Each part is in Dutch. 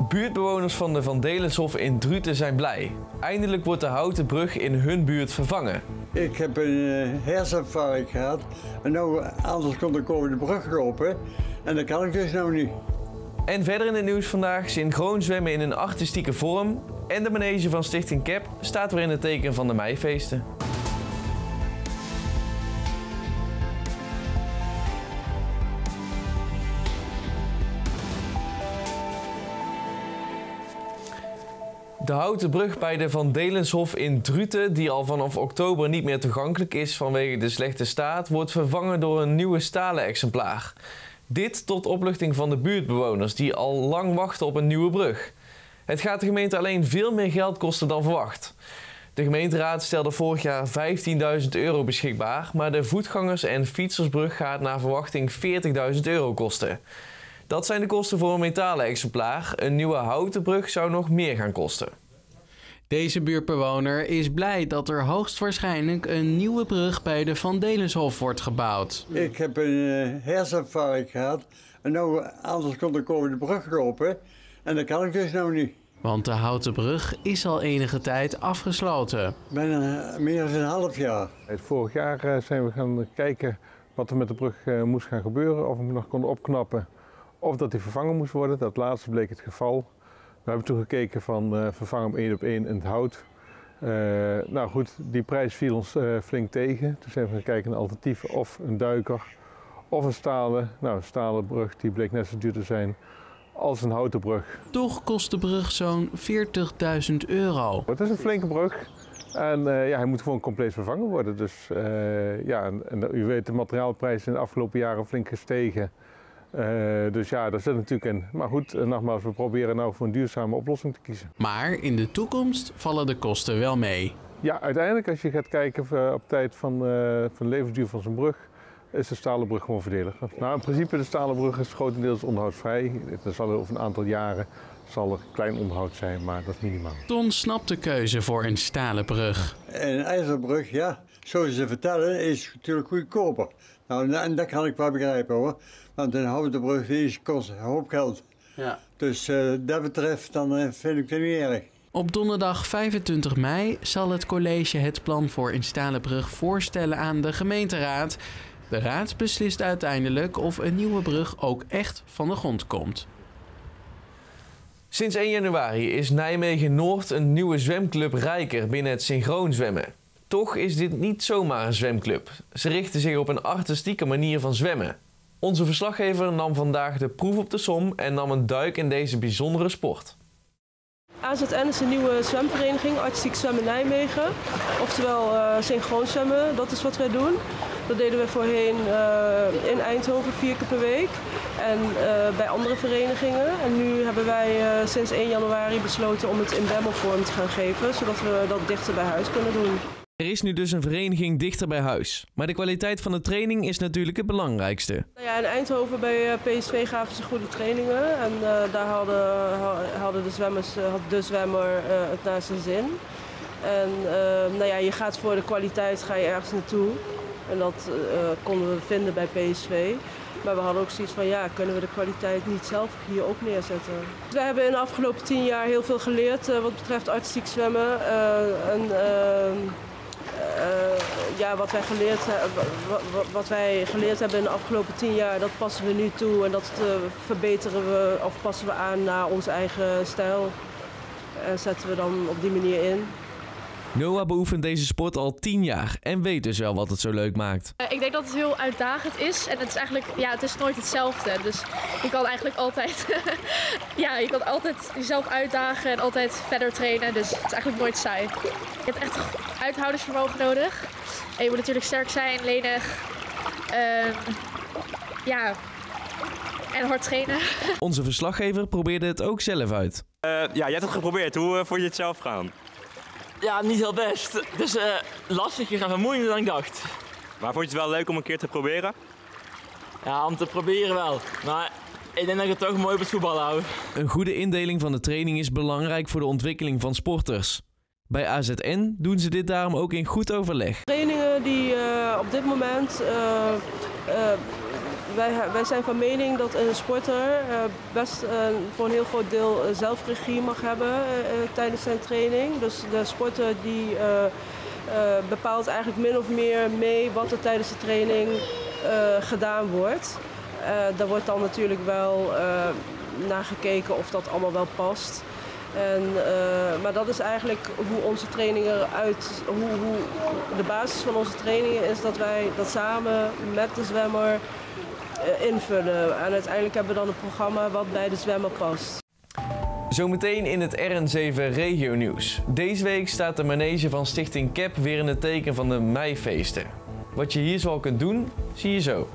Buurtbewoners van de Van Delenshof in Druten zijn blij. Eindelijk wordt de houten brug in hun buurt vervangen. Ik heb een herseninfarct gehad en nou, anders kon ik over de brug lopen en dat kan ik dus nou niet. En verder in het nieuws vandaag: synchroon zwemmen in een artistieke vorm en de manege van Stichting CAP staat weer in het teken van de meifeesten. De houten brug bij de Van Delenshof in Druten, die al vanaf oktober niet meer toegankelijk is vanwege de slechte staat, wordt vervangen door een nieuwe stalen exemplaar. Dit tot opluchting van de buurtbewoners die al lang wachten op een nieuwe brug. Het gaat de gemeente alleen veel meer geld kosten dan verwacht. De gemeenteraad stelde vorig jaar €15.000 beschikbaar, maar de voetgangers- en fietsersbrug gaat naar verwachting €40.000 kosten. Dat zijn de kosten voor een metalen exemplaar. Een nieuwe houten brug zou nog meer gaan kosten. Deze buurtbewoner is blij dat er hoogstwaarschijnlijk een nieuwe brug bij de Van Delenshof wordt gebouwd. Ik heb een herseninfarct gehad en nou, anders kon ik over de brug lopen en dat kan ik dus nou niet. Want de houten brug is al enige tijd afgesloten. Bijna meer dan een half jaar. Vorig jaar zijn we gaan kijken wat er met de brug moest gaan gebeuren. Of we hem nog konden opknappen of dat die vervangen moest worden. Dat laatste bleek het geval. We hebben toen gekeken van vervangen hem 1 op 1 in het hout. Nou goed, die prijs viel ons flink tegen. Toen zijn we gaan kijken naar alternatieven of een duiker of een stalen. Nou, een stalen brug die bleek net zo duur te zijn als een houten brug. Toch kost de brug zo'n €40.000. Het is een flinke brug en ja, hij moet gewoon compleet vervangen worden. Dus ja, en u weet, de materiaalprijzen in de afgelopen jaren flink gestegen. Dus ja, daar zit natuurlijk in. Maar goed, nogmaals, we proberen nou voor een duurzame oplossing te kiezen. Maar in de toekomst vallen de kosten wel mee. Ja, uiteindelijk als je gaat kijken op tijd van de levensduur van zo'n brug, is de stalen brug gewoon voordeliger. Nou, in principe de stalen brug is grotendeels onderhoudsvrij. Er zal over een aantal jaren zal er klein onderhoud zijn, maar dat is minimaal. Ton snapt de keuze voor een stalen brug. En een ijzerbrug, ja, zoals ze vertellen, is natuurlijk goedkoper. Nou, en dat kan ik wel begrijpen hoor. Want een houten brug die kost een hoop geld. Ja. Dus dat betreft, dan vind ik het niet erg. Op donderdag 25 mei zal het college het plan voor een stalen brug voorstellen aan de gemeenteraad. De raad beslist uiteindelijk of een nieuwe brug ook echt van de grond komt. Sinds 1 januari is Nijmegen-Noord een nieuwe zwemclub Rijker binnen het synchroon zwemmen. Toch is dit niet zomaar een zwemclub. Ze richten zich op een artistieke manier van zwemmen. Onze verslaggever nam vandaag de proef op de som en nam een duik in deze bijzondere sport. AZN is een nieuwe zwemvereniging, Artistiek Zwemmen Nijmegen. Oftewel synchroon zwemmen, dat is wat wij doen. Dat deden we voorheen in Eindhoven 4 keer per week en bij andere verenigingen. En nu hebben wij sinds 1 januari besloten om het in Bemmelvorm te gaan geven, zodat we dat dichter bij huis kunnen doen. Er is nu dus een vereniging dichter bij huis. Maar de kwaliteit van de training is natuurlijk het belangrijkste. Nou ja, in Eindhoven bij PSV gaven ze goede trainingen. En daar hadden de zwemmer het naar zijn zin. En nou ja, je gaat voor de kwaliteit ga je ergens naartoe. En dat konden we vinden bij PSV. Maar we hadden ook zoiets van, ja, kunnen we de kwaliteit niet zelf hier ook neerzetten? We hebben in de afgelopen 10 jaar heel veel geleerd wat betreft artistiek zwemmen. Ja, wat wij geleerd hebben in de afgelopen 10 jaar, dat passen we nu toe en dat verbeteren we of passen we aan naar onze eigen stijl. En zetten we dan op die manier in. Noah beoefent deze sport al 10 jaar en weet dus wel wat het zo leuk maakt. Ik denk dat het heel uitdagend is en het is eigenlijk, ja, het is nooit hetzelfde. Dus je kan eigenlijk altijd, ja, je kan altijd jezelf uitdagen en altijd verder trainen. Dus het is eigenlijk nooit saai. Je hebt echt uithoudingsvermogen nodig. En je moet natuurlijk sterk zijn, lenig, ja, en hard trainen. Onze verslaggever probeerde het ook zelf uit. Ja, jij hebt het geprobeerd. Hoe vond je het zelf gaan? Ja, niet heel best. Het is lastiger en vermoeiender dan ik dacht. Maar vond je het wel leuk om een keer te proberen? Ja, om te proberen wel. Maar ik denk dat ik het toch mooi op het voetbal hou. Een goede indeling van de training is belangrijk voor de ontwikkeling van sporters. Bij AZN doen ze dit daarom ook in goed overleg. Trainingen die op dit moment wij zijn van mening dat een sporter best voor een heel groot deel zelfregie mag hebben tijdens zijn training. Dus de sporter die bepaalt eigenlijk min of meer mee wat er tijdens de training gedaan wordt. Daar wordt dan natuurlijk wel naar gekeken of dat allemaal wel past. Maar dat is eigenlijk hoe onze training eruit, hoe de basis van onze trainingen is dat wij dat samen met de zwemmer invullen. En uiteindelijk hebben we dan een programma wat bij de zwemmer past. Zometeen in het RN7 Regio Nieuws. Deze week staat de manege van Stichting CAP weer in het teken van de meifeesten. Wat je hier zoal kunt doen, zie je zo.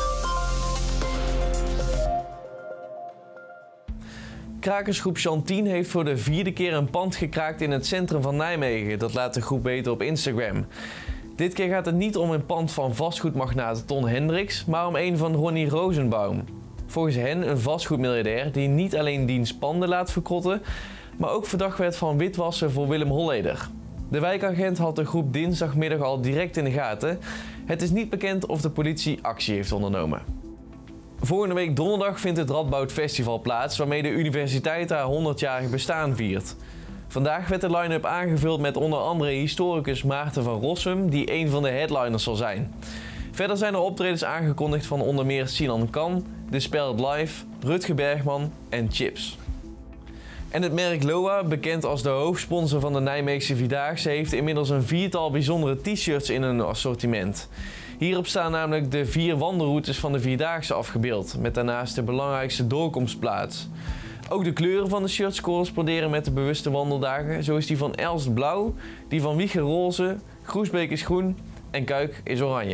Krakersgroep Chantien heeft voor de 4e keer een pand gekraakt in het centrum van Nijmegen. Dat laat de groep weten op Instagram. Dit keer gaat het niet om een pand van vastgoedmagnaat Ton Hendricks, maar om een van Ronnie Rosenbaum. Volgens hen een vastgoedmiljardair die niet alleen diens panden laat verkrotten, maar ook verdacht werd van witwassen voor Willem Holleder. De wijkagent had de groep dinsdagmiddag al direct in de gaten. Het is niet bekend of de politie actie heeft ondernomen. Volgende week donderdag vindt het Radboud Festival plaats, waarmee de universiteit haar 100-jarig bestaan viert. Vandaag werd de line-up aangevuld met onder andere historicus Maarten van Rossum, die een van de headliners zal zijn. Verder zijn er optredens aangekondigd van onder meer Sinan Kan, De Speld Live, Rutger Bergman en Chips. En het merk Loa, bekend als de hoofdsponsor van de Nijmeegse Vierdaagse, heeft inmiddels een 4-tal bijzondere t-shirts in hun assortiment. Hierop staan namelijk de 4 wandelroutes van de Vierdaagse afgebeeld, met daarnaast de belangrijkste doorkomstplaats. Ook de kleuren van de shirts corresponderen met de bewuste wandeldagen, zo is die van Elst blauw, die van Wiegen roze, Groesbeek is groen en Kuik is oranje.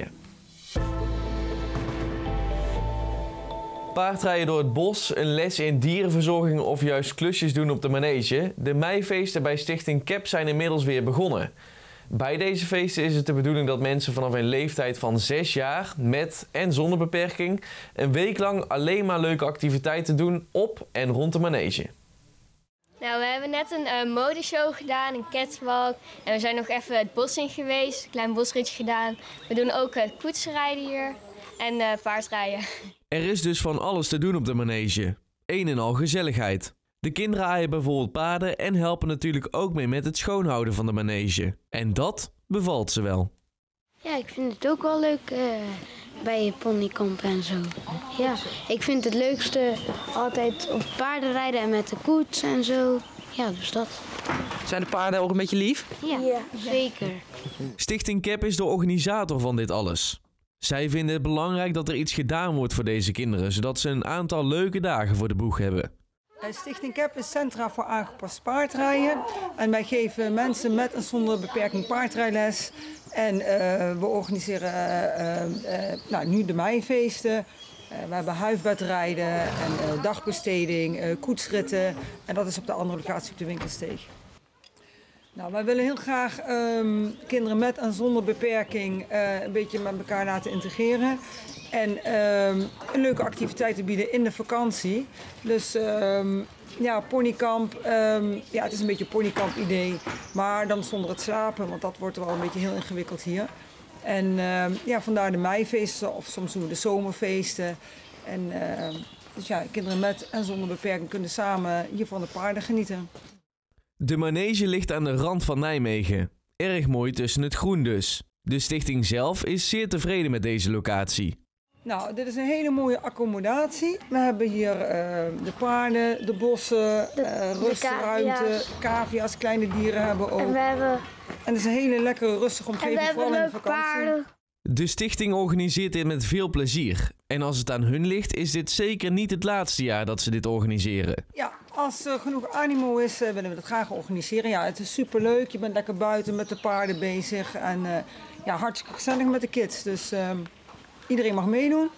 Paardrijden door het bos, een les in dierenverzorging of juist klusjes doen op de manege. De meifeesten bij Stichting CAP zijn inmiddels weer begonnen. Bij deze feesten is het de bedoeling dat mensen vanaf een leeftijd van 6 jaar, met en zonder beperking, een week lang alleen maar leuke activiteiten doen op en rond de manege. Nou, we hebben net een modeshow gedaan, een catwalk. En we zijn nog even het bos in geweest, een klein bosritje gedaan. We doen ook koetsrijden hier en paardrijden. Er is dus van alles te doen op de manege. Een en al gezelligheid. De kinderen aaien bijvoorbeeld paarden en helpen natuurlijk ook mee met het schoonhouden van de manege. En dat bevalt ze wel. Ja, ik vind het ook wel leuk bij ponykamp en zo. Ja, ik vind het leukste altijd op paarden rijden en met de koets en zo. Ja, dus dat. Zijn de paarden ook een beetje lief? Ja, zeker. Stichting CAP is de organisator van dit alles. Zij vinden het belangrijk dat er iets gedaan wordt voor deze kinderen, zodat ze een aantal leuke dagen voor de boeg hebben. Stichting CAP is Centra voor aangepast paardrijden. En wij geven mensen met en zonder beperking paardrijles. En we organiseren nu de meifeesten. We hebben huifbedrijden en dagbesteding, koetsritten. En dat is op de andere locatie op de Winkelsteeg. Nou, wij willen heel graag kinderen met en zonder beperking een beetje met elkaar laten integreren. En een leuke activiteiten bieden in de vakantie. Dus ponykamp. Het is een beetje een ponykamp idee. Maar dan zonder het slapen, want dat wordt wel een beetje heel ingewikkeld hier. En vandaar de meifeesten of soms doen we de zomerfeesten. En kinderen met en zonder beperking kunnen samen hier van de paarden genieten. De manege ligt aan de rand van Nijmegen. Erg mooi tussen het groen dus. De stichting zelf is zeer tevreden met deze locatie. Nou, dit is een hele mooie accommodatie. We hebben hier de paarden, de bossen, rustruimte, cavia's, kleine dieren hebben we ook. En het is een hele lekkere rustige omgeving, vooral in de vakantie. Paarden. De stichting organiseert dit met veel plezier. En als het aan hun ligt, is dit zeker niet het laatste jaar dat ze dit organiseren. Ja, als er genoeg animo is, willen we dat graag organiseren. Ja, het is superleuk. Je bent lekker buiten met de paarden bezig. En hartstikke gezellig met de kids. Dus iedereen mag meedoen.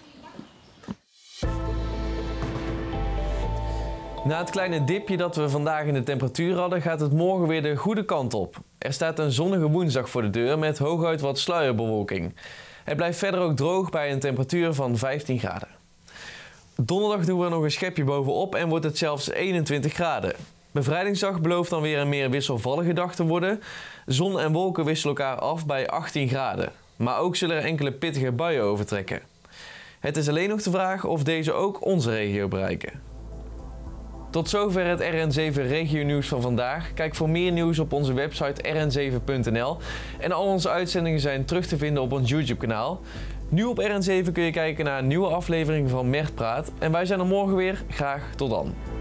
Na het kleine dipje dat we vandaag in de temperatuur hadden, gaat het morgen weer de goede kant op. Er staat een zonnige woensdag voor de deur met hooguit wat sluierbewolking. Het blijft verder ook droog bij een temperatuur van 15 graden. Donderdag doen we er nog een schepje bovenop en wordt het zelfs 21 graden. Bevrijdingsdag belooft dan weer een meer wisselvallige dag te worden. Zon en wolken wisselen elkaar af bij 18 graden. Maar ook zullen er enkele pittige buien overtrekken. Het is alleen nog de vraag of deze ook onze regio bereiken. Tot zover het RN7 regio nieuws van vandaag. Kijk voor meer nieuws op onze website rn7.nl. En al onze uitzendingen zijn terug te vinden op ons YouTube kanaal. Nu op RN7 kun je kijken naar een nieuwe aflevering van Mert Praat. En wij zijn er morgen weer. Graag tot dan.